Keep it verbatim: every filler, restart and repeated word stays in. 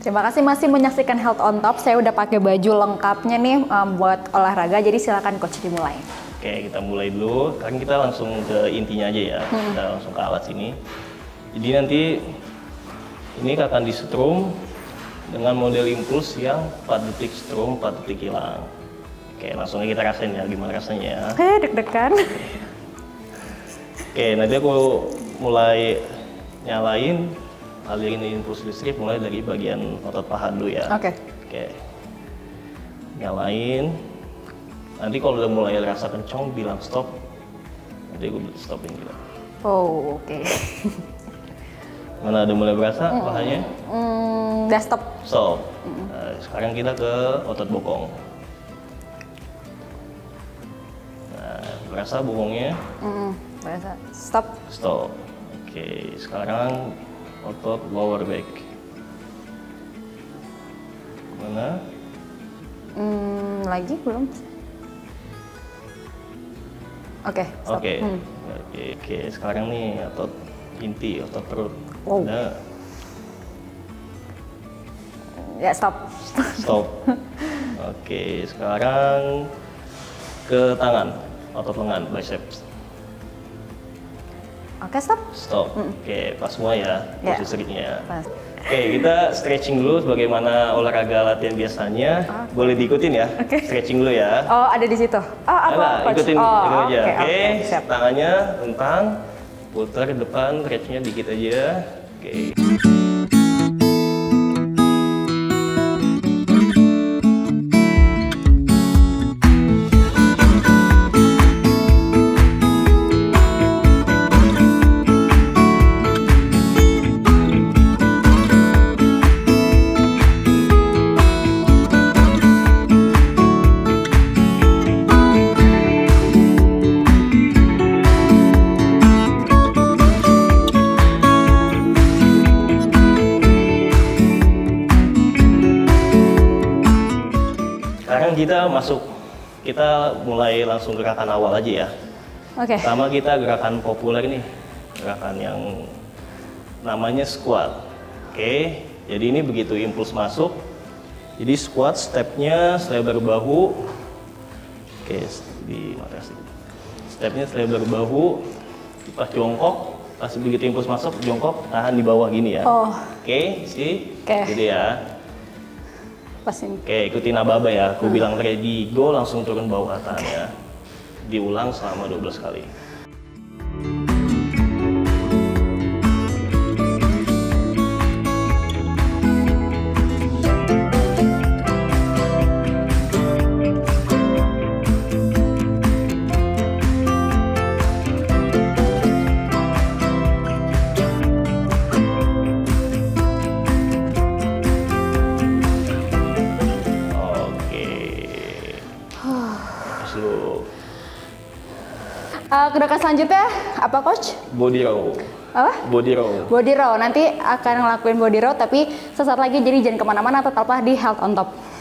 Terima kasih masih menyaksikan Health on Top. Saya udah pakai baju lengkapnya nih um, buat olahraga. Jadi silakan coach dimulai. Oke, kita mulai dulu. Sekarang kita langsung ke intinya aja ya. Hmm. Kita langsung ke alat sini. Jadi nanti ini akan disetrum dengan model impuls yang empat detik strum, empat detik hilang. Oke, langsung kita rasain ya gimana rasanya ya. Eh, deg-degan. Oke, nanti aku mulai nyalain alirin impuls listrik mulai dari bagian otot paha dulu ya. Oke. Oke. Nyalain. Nanti kalau udah mulai rasa kencang bilang stop. Nanti gue stopin juga. Oh, oke. Okay. Mana udah mulai berasa mm. pahanya? Mm, udah stop. Stop. Mm. Nah, sekarang kita ke otot bokong. Nah, berasa bokongnya? Mm, berasa. Stop. Stop. Oke, sekarang otot lower back. Mana? Hmm, lagi belum. Oke. Okay, Oke. Okay. Hmm. Oke, okay, okay. Sekarang nih otot inti, otot perut. Wow. Nah. Ya, stop. Stop. Oke, okay, sekarang ke tangan, otot lengan, biceps. Oke, stop. Stop. Mm. Oke, pas semua ya, yeah. posisinya. Oke, kita stretching dulu sebagaimana olahraga latihan biasanya. Okay. Boleh diikutin ya. Okay. Stretching dulu ya. Oh, ada di situ. Oh, apa? Nah, ikutin, oh, ikutin aja. Okay, Oke, okay. Okay, tangannya tentang, putar ke depan, stretchnya dikit aja. Oke. Okay. Sekarang kita masuk, kita mulai langsung gerakan awal aja ya. Oke. Okay. Pertama kita gerakan populer nih, gerakan yang namanya squat. Oke, okay. Jadi ini begitu impuls masuk, jadi squat stepnya selebar bahu. Oke, okay. Di matras ini. Stepnya selebar bahu, pas jongkok, pas begitu impuls masuk jongkok, tahan di bawah gini ya. Oh. Oke, okay. See? Oke. Okay. Jadi ya. Pasin. Oke, ikutin aba-aba ya. Aku hmm. bilang ready, go, langsung turun bawah tahan ya. Diulang selama dua belas kali. Uh, gerakan selanjutnya apa, coach? Body row. Apa? Body row. Body row. Nanti akan ngelakuin body row, tapi sesaat lagi, jadi jangan kemana-mana, tetaplah di Health on Top.